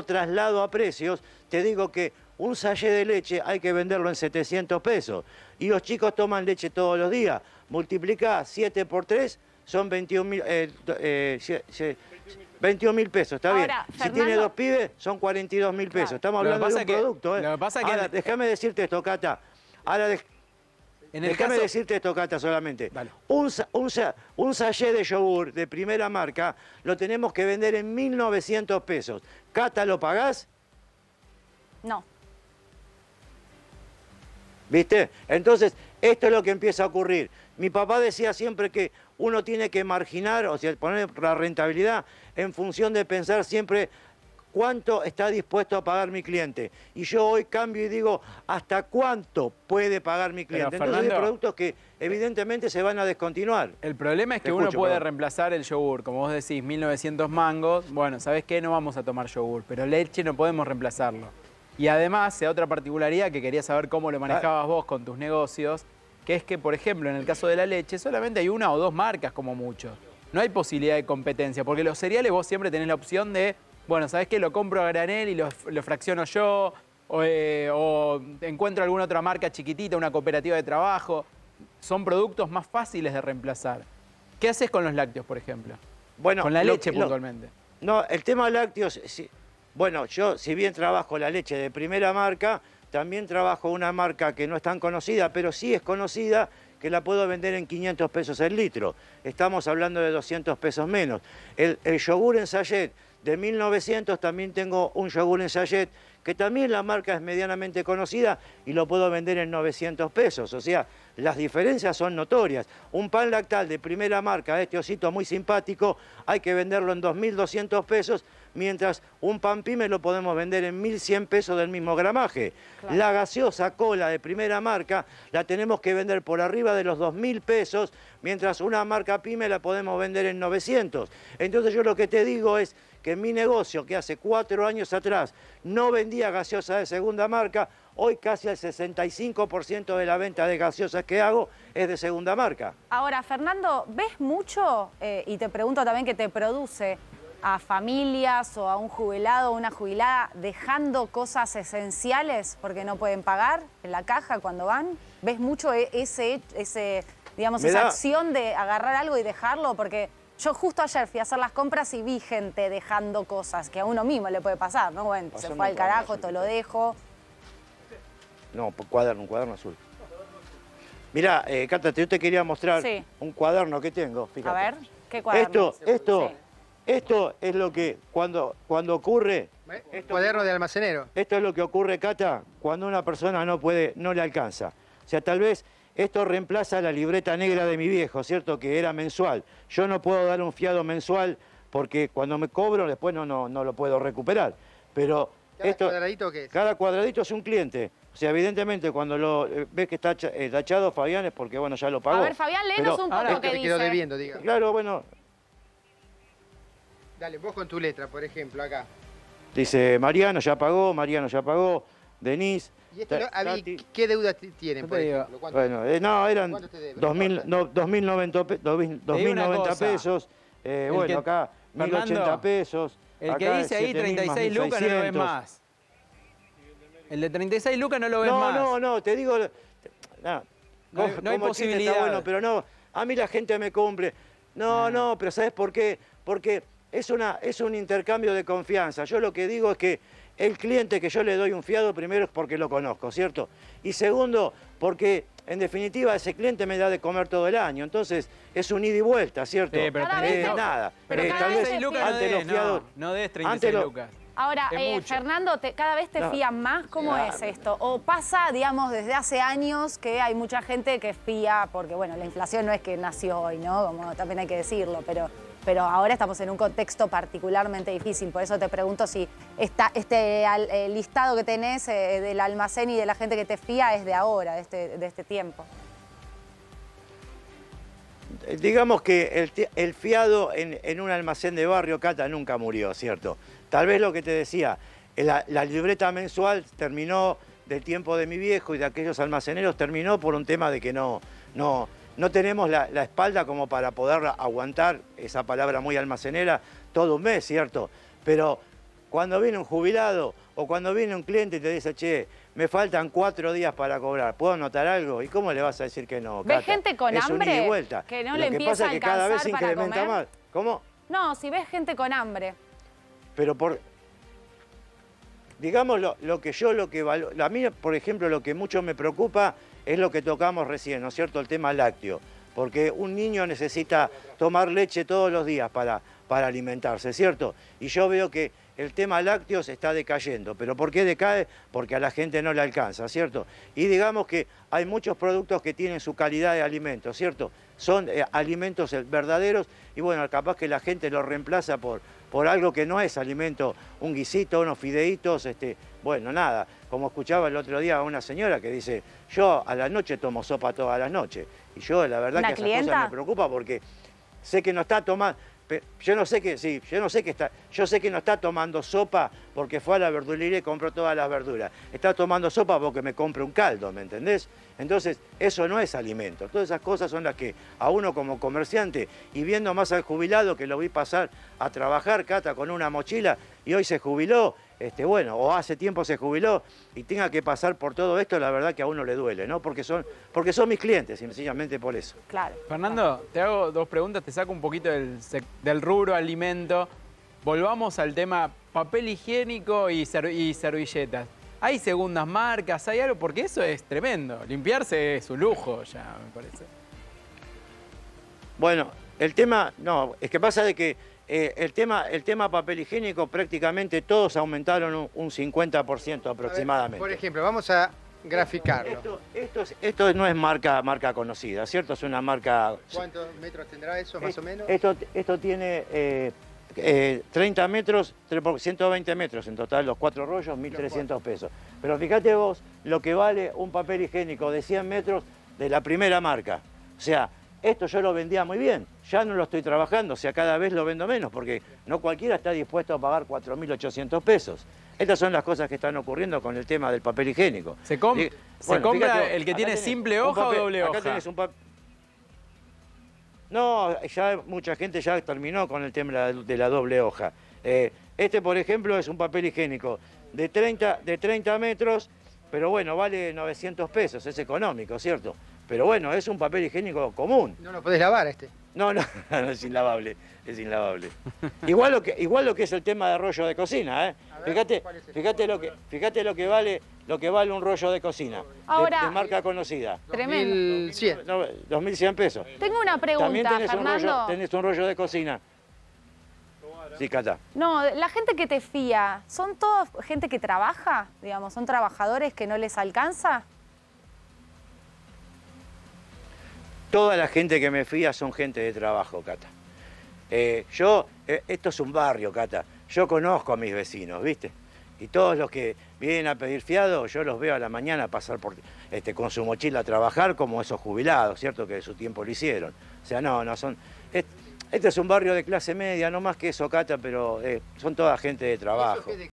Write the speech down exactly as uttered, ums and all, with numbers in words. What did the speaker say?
traslado a precios, te digo que un sachet de leche hay que venderlo en setecientos pesos. Y los chicos toman leche todos los días. Multiplicá siete por tres, son veintiún mil eh, eh, veintiún mil pesos, está Ahora, bien. Fernando... Si tiene dos pibes, son cuarenta y dos mil pesos. Estamos hablando de un que, producto, ¿eh? Lo que pasa es que... Ahora, déjame decirte esto, Cata. Ahora, de... déjame caso... decirte esto, Cata, solamente. Vale. Un, un, un sachet de yogur de primera marca lo tenemos que vender en mil novecientos pesos. Cata, ¿lo pagás? No. ¿Viste? Entonces, esto es lo que empieza a ocurrir. Mi papá decía siempre que uno tiene que marginar, o sea, poner la rentabilidad en función de pensar siempre cuánto está dispuesto a pagar mi cliente. Y yo hoy cambio y digo, ¿hasta cuánto puede pagar mi cliente? Pero, Entonces Fernando, hay productos que evidentemente se van a descontinuar. El problema es que Te uno escucho, puede perdón. reemplazar el yogur, como vos decís, mil novecientos mangos. Bueno, ¿sabés qué? No vamos a tomar yogur, pero leche no podemos reemplazarlo. Y además, sea otra particularidad que quería saber cómo lo manejabas vos con tus negocios, que es que, por ejemplo, en el caso de la leche, solamente hay una o dos marcas como mucho. No hay posibilidad de competencia, porque los cereales vos siempre tenés la opción de, bueno, ¿sabés qué? Lo compro a granel y lo, lo fracciono yo, o, eh, o encuentro alguna otra marca chiquitita, una cooperativa de trabajo. Son productos más fáciles de reemplazar. ¿Qué haces con los lácteos, por ejemplo? Bueno, con la lo- leche lo- puntualmente. No, el tema lácteos, sí. Bueno, yo si bien trabajo la leche de primera marca, también trabajo una marca que no es tan conocida, pero sí es conocida, que la puedo vender en quinientos pesos el litro. Estamos hablando de doscientos pesos menos. El, el yogur en sachet de mil novecientos, también tengo un yogur en sachet, que también la marca es medianamente conocida y lo puedo vender en novecientos pesos. O sea, las diferencias son notorias. Un pan lactal de primera marca, este osito muy simpático, hay que venderlo en dos mil doscientos pesos, mientras un pan pyme lo podemos vender en mil cien pesos del mismo gramaje. Claro. La gaseosa cola de primera marca la tenemos que vender por arriba de los dos mil pesos, mientras una marca pyme la podemos vender en novecientos. Entonces yo lo que te digo es que mi negocio, que hace cuatro años atrás no vendía gaseosa de segunda marca, hoy casi el sesenta y cinco por ciento de la venta de gaseosas que hago es de segunda marca. Ahora, Fernando, ¿ves mucho, eh, y te pregunto también qué te produce, a familias o a un jubilado o una jubilada dejando cosas esenciales porque no pueden pagar en la caja cuando van? ¿Ves mucho e- ese, ese digamos, Me esa da- acción de agarrar algo y dejarlo? Porque yo justo ayer fui a hacer las compras y vi gente dejando cosas que a uno mismo le puede pasar, ¿no? Bueno, se Pasame fue al un cuaderno carajo, azul, esto lo por favor. dejo. No, un cuaderno, un cuaderno azul. Mirá, eh, Cata, yo te quería mostrar Sí. un cuaderno que tengo, fíjate. A ver, ¿qué cuaderno? Esto, esto, Sí. esto es lo que cuando, cuando ocurre, Un cuaderno de almacenero. esto es lo que ocurre, Cata, cuando una persona no puede, no le alcanza. O sea, tal vez esto reemplaza la libreta negra de mi viejo, ¿cierto? Que era mensual. Yo no puedo dar un fiado mensual porque cuando me cobro después no, no, no lo puedo recuperar. Pero ¿Cada esto, cuadradito qué es? cada cuadradito es un cliente. O sea, evidentemente cuando lo eh, ves que está cha- eh, tachado Fabián es porque, bueno, ya lo pagó. A ver, Fabián, léenos Pero- un poco Esto qué que quedó dice. debiendo, diga. Claro, bueno, Dale, vos con tu letra, por ejemplo, acá. dice Mariano ya pagó, Mariano ya pagó, Denise. ¿Y esto, Ta- a mí, Tati. qué deudas t- tienen, Yo por te digo, ejemplo? ¿Cuánto? Bueno, eh, no, eran ¿Cuánto te debe? dos mil, No importa. no, dos mil noventa pe- dos mil- dos mil una noventa cosa. pesos. Eh, El bueno, que- acá mil ochenta Fernando, pesos. El que acá dice ahí siete mil treinta y más seis lucas no lo ves mil seiscientos. más. El de treinta y seis lucas no lo ves No, más. no, no, te digo... No, No hay- como- no hay como chiste posibilidad. Está bueno, pero no, a mí la gente me cumple. No, Ah. no, pero ¿sabes por qué? Porque es, una, es un intercambio de confianza. Yo lo que digo es que el cliente que yo le doy un fiado, primero es porque lo conozco, ¿cierto? Y segundo, porque en definitiva ese cliente me da de comer todo el año. Entonces es un ida y vuelta, ¿cierto? Sí, pero Cada Eh, vez te- nada. pero Eh, cada tal vez vez te treinta y seis lucas no antes los des, fiados... no, no des treinta y antes seis lo- lucas. Ahora, Es eh, mucho. Fernando, te- cada vez te No. fían más. ¿Cómo Ah, es esto? O pasa, digamos, desde hace años que hay mucha gente que fía, porque, bueno, la inflación no es que nació hoy, ¿no? Como también hay que decirlo, pero, pero ahora estamos en un contexto particularmente difícil. Por eso te pregunto si esta, este al- eh, listado que tenés eh, del almacén y de la gente que te fía es de ahora, de este, de este tiempo. Digamos que el, ti- el fiado en, en un almacén de barrio, Cata, nunca murió, ¿cierto? Tal vez lo que te decía, la, la libreta mensual terminó del tiempo de mi viejo y de aquellos almaceneros, terminó por un tema de que no, no, no tenemos la, la espalda como para poder aguantar esa palabra muy almacenera todo un mes, ¿cierto? Pero cuando viene un jubilado o cuando viene un cliente y te dice, che, me faltan cuatro días para cobrar, ¿puedo anotar algo? ¿Y cómo le vas a decir que no, ¿Ves Cata? gente con es hambre un ida y vuelta. que no Lo le que empieza pasa a es que cada vez alcanzar se para incrementa comer? más. ¿Cómo? No, si ves gente con hambre. Pero por... Digamos, lo, lo que yo, lo que valoro... A mí, por ejemplo, lo que mucho me preocupa es lo que tocamos recién, ¿no es cierto? El tema lácteo. Porque un niño necesita tomar leche todos los días para, para alimentarse, ¿cierto? Y yo veo que el tema lácteo se está decayendo. ¿Pero por qué decae? Porque a la gente no le alcanza, ¿cierto? Y digamos que hay muchos productos que tienen su calidad de alimento, ¿cierto? Son eh, alimentos verdaderos y bueno, capaz que la gente los reemplaza por, por algo que no es alimento, un guisito, unos fideitos, este, bueno, nada. Como escuchaba el otro día a una señora que dice, yo a la noche tomo sopa todas las noches. Y yo la verdad ¿Una que esas clienta? cosas me preocupa porque sé que no está tomando... Yo no sé que, sí, yo no sé que está, yo sé que no está tomando sopa porque fue a la verdulería y compró todas las verduras. Está tomando sopa porque me compra un caldo, ¿me entendés? Entonces, eso no es alimento. Todas esas cosas son las que a uno como comerciante, y viendo más al jubilado que lo vi pasar a trabajar, Cata, con una mochila, y hoy se jubiló, este, bueno, o hace tiempo se jubiló, y tenga que pasar por todo esto, la verdad que a uno le duele, ¿no? Porque son, porque son mis clientes, sencillamente por eso. Claro. Fernando, te hago dos preguntas, te saco un poquito del, del rubro alimento. Volvamos al tema papel higiénico y, ser, y servilletas. ¿Hay segundas marcas? ¿Hay algo? Porque eso es tremendo. Limpiarse es un lujo ya, me parece. Bueno, el tema, no, es que pasa de que eh, el, tema, el tema papel higiénico prácticamente todos aumentaron un, un cincuenta por ciento aproximadamente. Por ejemplo, vamos a graficarlo. Esto, esto, es- esto no es marca, marca conocida, ¿cierto? Es una marca... ¿Cuántos metros tendrá eso, más o menos? Esto, esto tiene eh, eh, treinta metros, tre- por ciento veinte metros en total, los cuatro rollos, mil trescientos pesos. Pero fíjate vos lo que vale un papel higiénico de cien metros de la primera marca. O sea, esto yo lo vendía muy bien, ya no lo estoy trabajando, o sea, cada vez lo vendo menos, porque no cualquiera está dispuesto a pagar cuatro mil ochocientos pesos. Estas son las cosas que están ocurriendo con el tema del papel higiénico. ¿Se, com Y, ¿se bueno, compra fíjate, el que acá tiene tenés simple un hoja papel- o doble acá hoja? tenés un papel... No, ya mucha gente ya terminó con el tema de la, de la doble hoja. Eh, este, por ejemplo, es un papel higiénico de treinta, de treinta metros, pero bueno, vale novecientos pesos, es económico, ¿cierto? Pero bueno, es un papel higiénico común. No lo podés lavar este. No, no, no, es inlavable, es inlavable. Igual lo que, igual lo que es el tema de rollo de cocina, ¿eh? A ver, Fíjate, ¿cuál es el fíjate lo que, fíjate lo que vale, lo que vale un rollo de cocina, de- Ahora- de, marca conocida. Tremendo. mil cien. No, dos mil cien pesos. Tengo una También pregunta, tenés un, rollo, Fernando. tenés un rollo de cocina. Sí, Cata. No, la gente que te fía, ¿son toda gente que trabaja? Digamos, ¿son trabajadores que no les alcanza? Toda la gente que me fía son gente de trabajo, Cata. Eh, yo, eh, esto es un barrio, Cata. Yo conozco a mis vecinos, ¿viste? Y todos los que vienen a pedir fiado, yo los veo a la mañana pasar por, este, con su mochila a trabajar como esos jubilados, ¿cierto? Que de su tiempo lo hicieron. O sea, no, no son... Este, este es un barrio de clase media, no más que eso, Cata, pero eh, son toda gente de trabajo. ¿Eso qué de